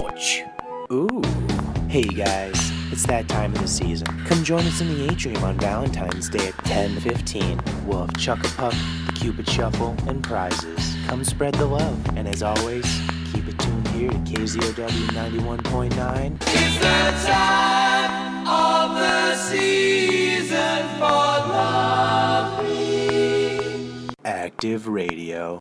Ouch! Ooh. Hey guys, it's that time of the season. Come join us in the atrium on Valentine's Day at 10:15. We'll have Chuck-a-Puck, the Cupid Shuffle, and prizes. Come spread the love. And as always, keep it tuned here to KZOW 91.9. It's the time of the season for loving. Active Radio.